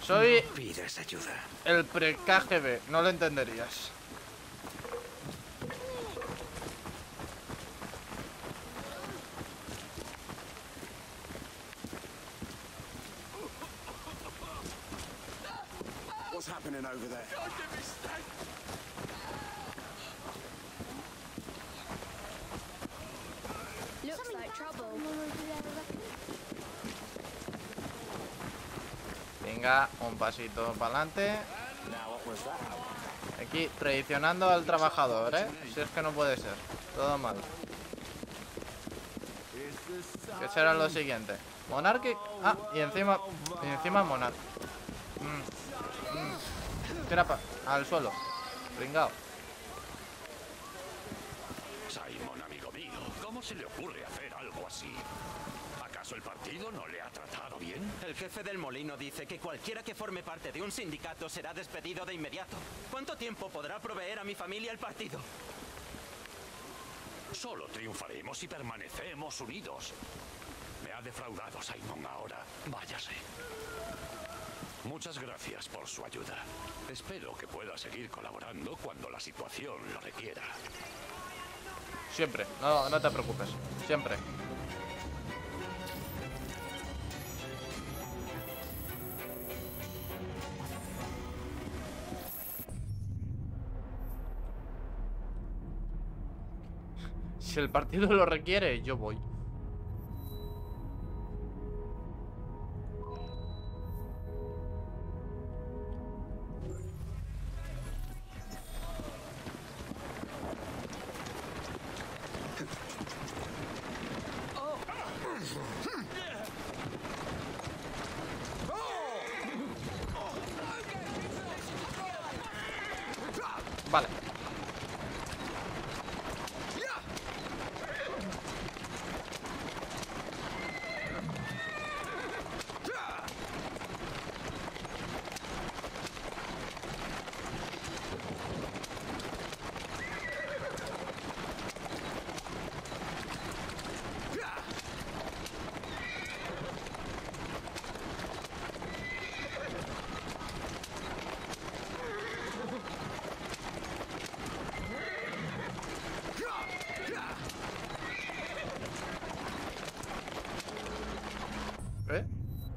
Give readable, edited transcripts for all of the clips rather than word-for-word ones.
Soy No pidas ayuda. el pre-KGB, no lo entenderías. What's happening over there? Looks like trouble. Venga, un pasito para adelante. Now what was that? Aquí, traicionando al trabajador, ¿eh? Si es que no puede ser. Todo mal. ¿Qué será lo siguiente? Monarchic. Ah, y encima Monarch. Tira al suelo. Pringao. Simon, amigo mío, ¿cómo se le ocurre hacer algo así? ¿Acaso el partido no le ha tratado bien? El jefe del molino dice que cualquiera que forme parte de un sindicato será despedido de inmediato. ¿Cuánto tiempo podrá proveer a mi familia el partido? Solo triunfaremos si permanecemos unidos. Me ha defraudado Simon ahora. Váyase. Muchas gracias por su ayuda. Espero que pueda seguir colaborando cuando la situación lo requiera. Siempre, no te preocupes. Siempre. Si el partido lo requiere, yo voy. Vale. ¿Eh?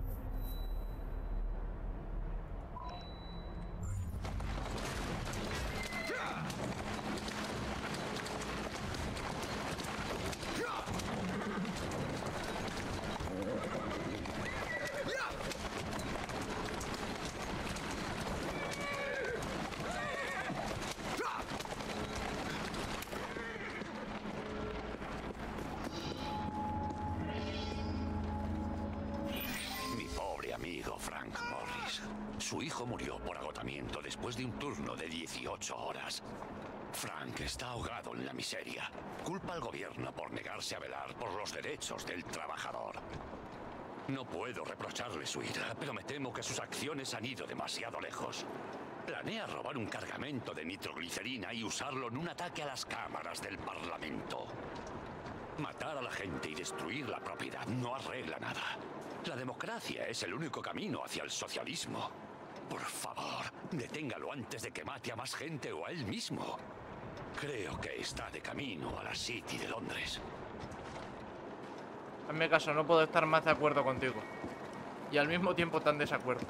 Mi pobre amigo Frank Morris. Su hijo murió por agotamiento después de un turno de 18 horas. Frank está ahogado en la miseria. Culpa al gobierno por negarse a velar por los derechos del trabajador. No puedo reprocharle su ira, pero me temo que sus acciones han ido demasiado lejos. Planea robar un cargamento de nitroglicerina y usarlo en un ataque a las cámaras del Parlamento. Matar a la gente y destruir la propiedad no arregla nada. La democracia es el único camino hacia el socialismo. Por favor, deténgalo antes de que mate a más gente o a él mismo. Creo que está de camino a la City de Londres. En mi caso, no puedo estar más de acuerdo contigo. Y al mismo tiempo tan desacuerdo.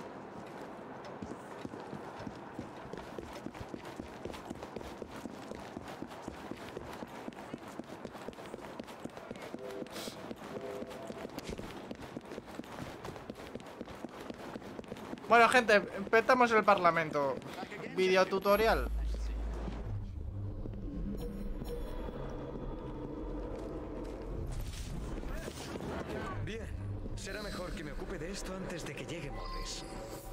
Bueno, gente, empezamos el Parlamento. Videotutorial. Bien, será mejor que me ocupe de esto antes de que llegue Morris.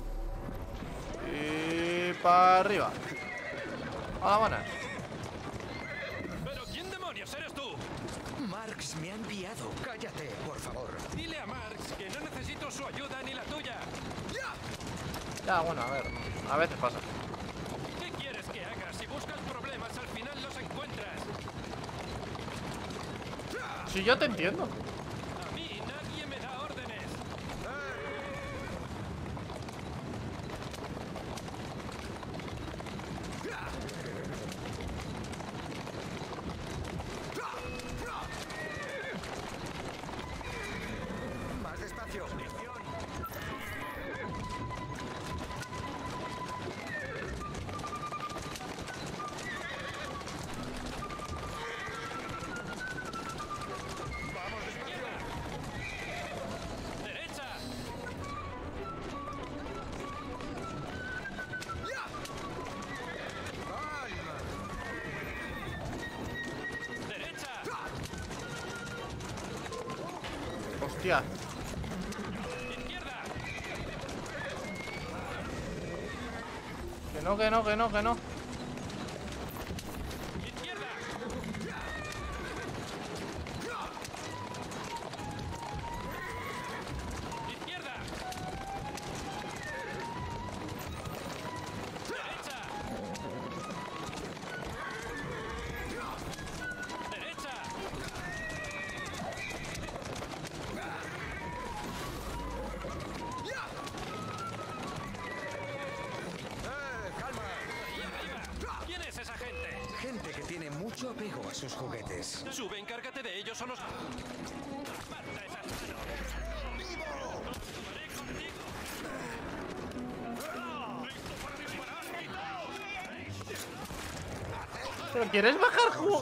Y para arriba. Hola, buenas. ¿Pero quién demonios eres tú? Marx me ha enviado. Cállate, por favor. Dile a Marx que no necesito su ayuda ni la tuya. Ya, bueno, a veces pasa. ¿Qué quieres que haga? Si buscas problemas, al final los encuentras. Si yo te entiendo. A mí nadie me da órdenes. Hostia. ¡Izquierda! Que no, que no, que no, que no. ¡Izquierda! ¡Izquierda! ¡Derecha! ¡Derecha! ¡Calma! ¡Ahí arriba! ¿Quién es esa gente? Gente que tiene mucho apego a sus juguetes. Sube, encárgate de ellos o los... ¡Aparta esas manos! ¡Vivo! ¡Haré contigo! ¡Listo para disparar! ¿Pero quieres bajar juego?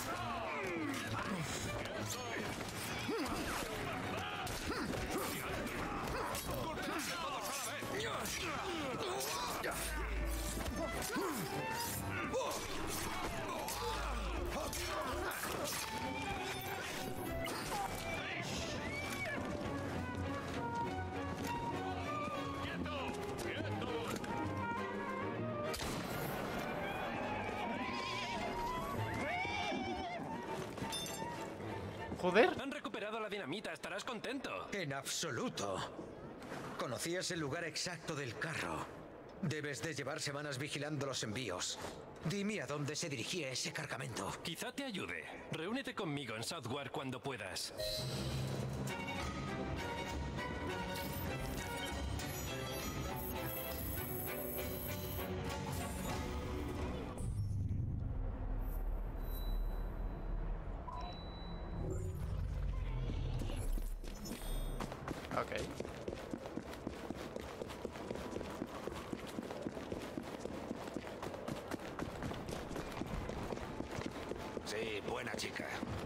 Joder. Han recuperado la dinamita, estarás contento. En absoluto. Conocías el lugar exacto del carro. Debes de llevar semanas vigilando los envíos. Dime a dónde se dirigía ese cargamento. Quizá te ayude. Reúnete conmigo en Southwark cuando puedas. Ok. Sí, buena chica.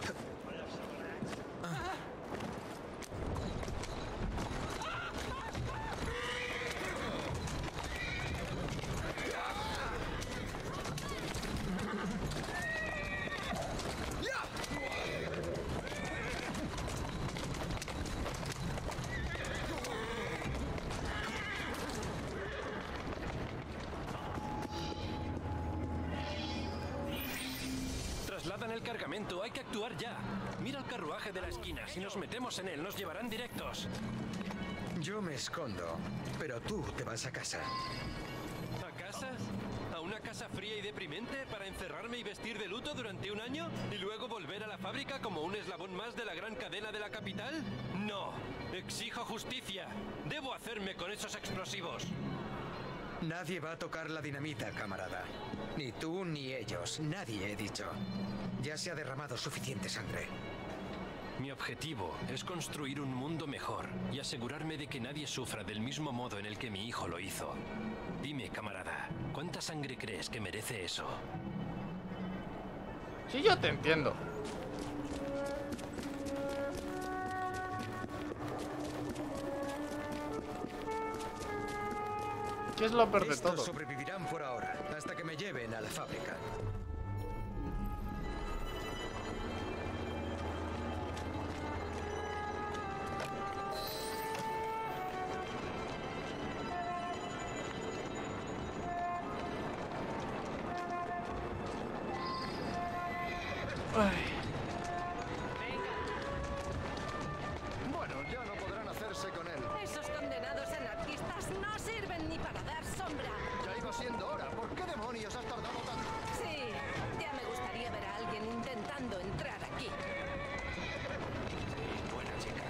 Trasladan el cargamento, hay que actuar ya. Mira el carruaje de la esquina, si nos metemos en él nos llevarán directos. Yo me escondo, pero tú te vas a casa. ¿A casa? ¿A una casa fría y deprimente para encerrarme y vestir de luto durante un año? ¿Y luego volver a la fábrica como un eslabón más de la gran cadena de la capital? No, exijo justicia. Debo hacerme con esos explosivos. Nadie va a tocar la dinamita, camarada. Ni tú ni ellos. Nadie, he dicho. Ya se ha derramado suficiente sangre. Mi objetivo es construir un mundo mejor y asegurarme de que nadie sufra del mismo modo en el que mi hijo lo hizo. Dime, camarada, ¿cuánta sangre crees que merece eso? Sí, yo te entiendo. ¿Qué es lo peor de Estos todo? sobrevivirán por ahora, hasta que me lleven a la fábrica. Ay. Bueno, ya no podrán hacerse con él. Esos condenados anarquistas no sirven ni para dar sombra. Ya iba siendo hora. ¿Por qué demonios has tardado tanto? Sí, ya me gustaría ver a alguien intentando entrar aquí. Buena chica.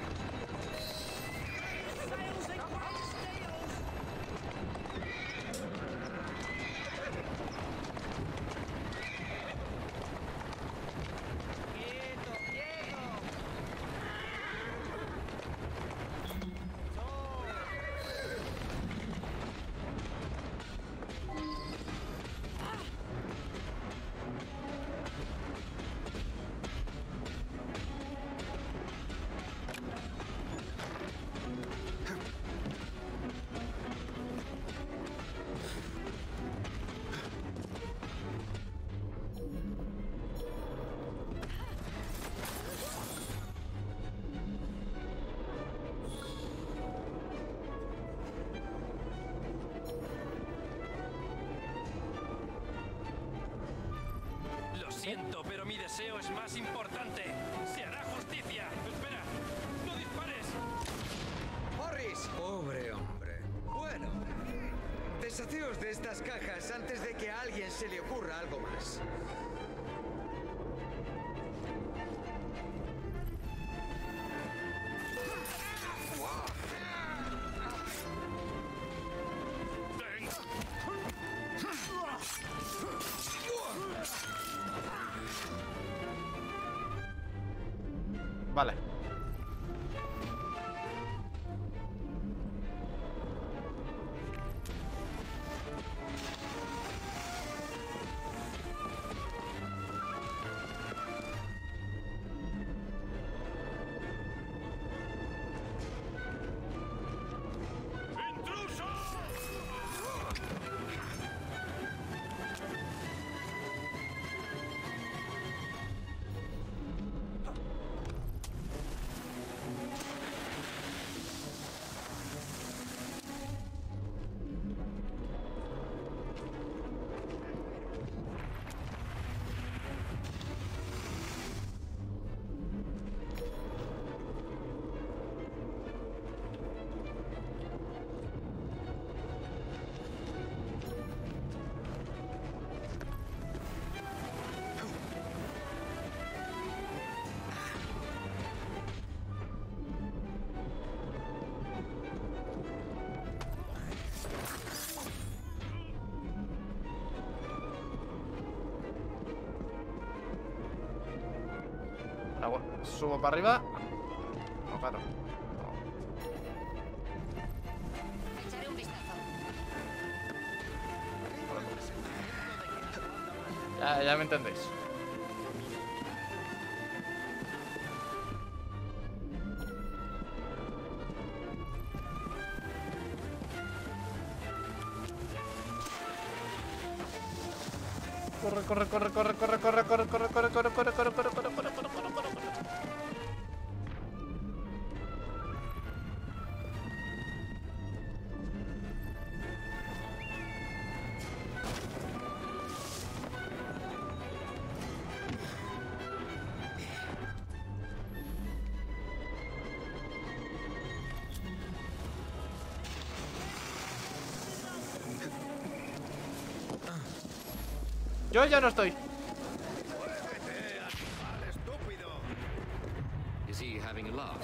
siento, pero mi deseo es más importante. ¡Se hará justicia! ¡Espera! ¡No dispares! ¡Morris! Pobre hombre. Bueno, deshaceos de estas cajas antes de que a alguien se le ocurra algo más. Vale. Subo para arriba. No, claro. Echaré un vistazo. Ya me entendéis. Corre, corre, corre, corre, corre, corre, corre, corre, corre, corre, corre, corre, corre, corre, corre, corre, corre, corre. Yo ya no estoy. Is he having a laugh?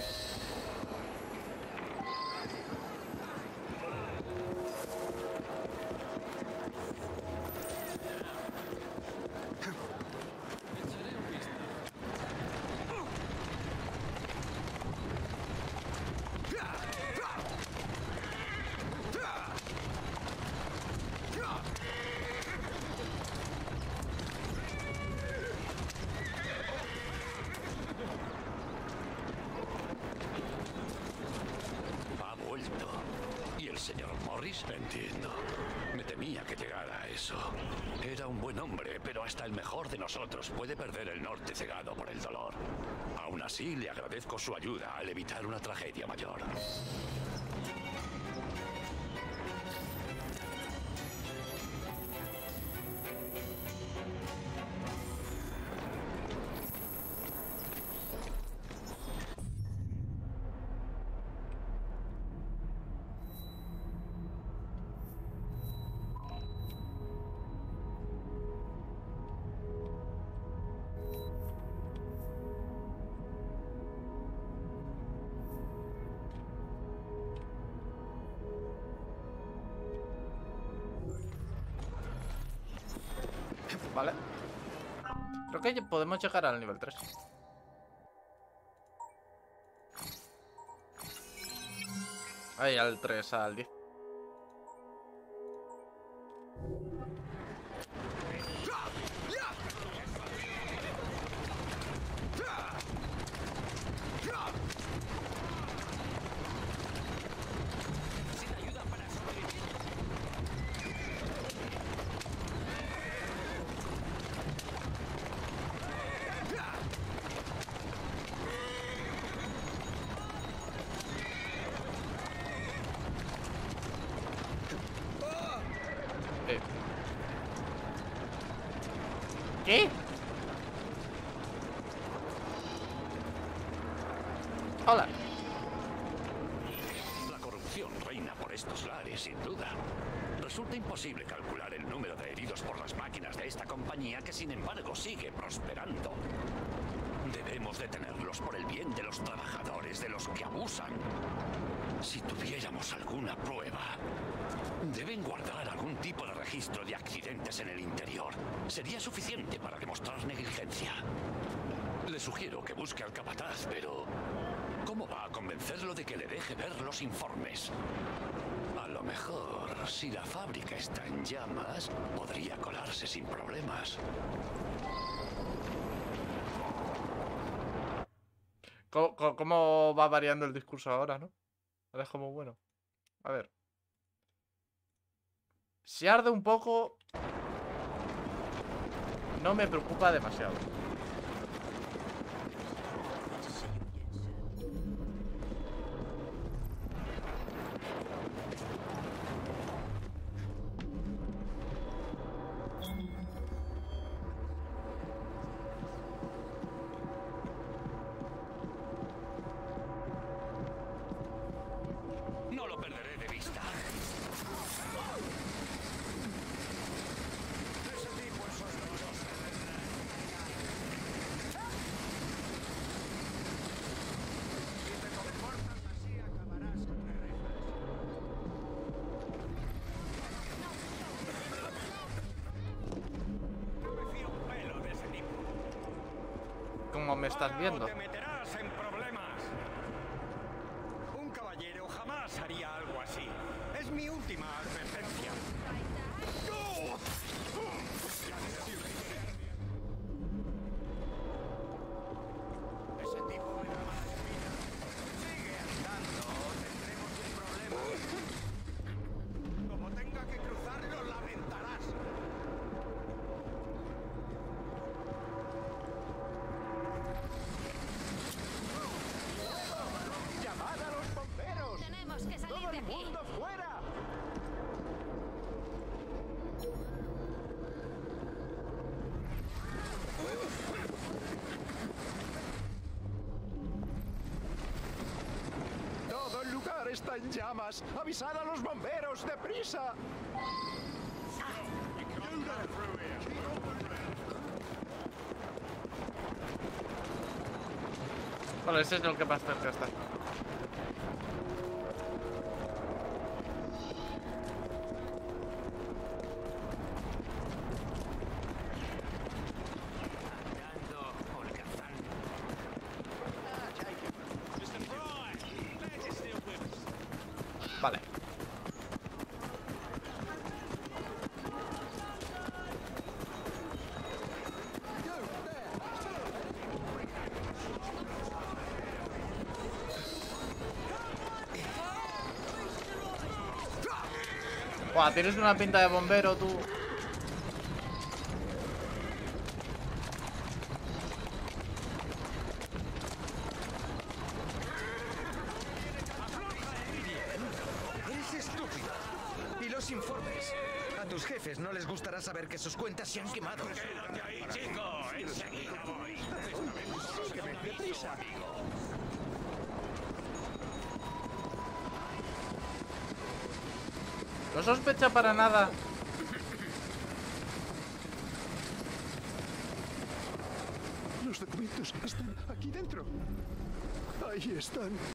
Señor Morris, entiendo. Me temía que llegara a eso. Era un buen hombre, pero hasta el mejor de nosotros puede perder el norte cegado por el dolor. Aún así, le agradezco su ayuda al evitar una tragedia mayor. Vale. Creo que podemos llegar al nivel 3. Ahí, al 3, al 10. ¿Qué? Hola. La corrupción reina por estos lares, sin duda. Resulta imposible calcular el número de heridos por las máquinas de esta compañía que, sin embargo, sigue prosperando. Debemos detenerlos por el bien de los trabajadores, de los que abusan. Si tuviéramos alguna prueba, deben guardar algún tipo de registro de accidentes en el interior. Sería suficiente para demostrar negligencia. Le sugiero que busque al capataz, pero ¿cómo va a convencerlo de que le deje ver los informes? A lo mejor, si la fábrica está en llamas, podría colarse sin problemas. ¿Cómo va variando el discurso ahora, no? Ahora es como bueno. A ver. Si arde un poco, no me preocupa demasiado. No lo perderé de vista. ¿Cómo me estás viendo? Te meterás en problemas. Un caballero jamás haría algo así. Es mi última advertencia. Ese tipo me da más vida. Sigue andando o tendremos un problema. Como tenga que cruzarlo, lamentarás. ¡Llamad a los bomberos! Tenemos que salir ¡Todo de el aquí! mundo fuera! Todo el lugar está en llamas. ¡Avisad a los bomberos! ¡Deprisa! Vale, ese es el que más cerca está. Vale. Buah, tienes una pinta de bombero, tú. Eres estúpido. ¿Y los informes? A tus jefes no les gustará saber que sus cuentas se han quemado. ¡Quédate ahí, chico! ¡Enseguida voy! ¡Sígueme, deprisa! No sospecha para nada. Los documentos están aquí dentro. Ahí están.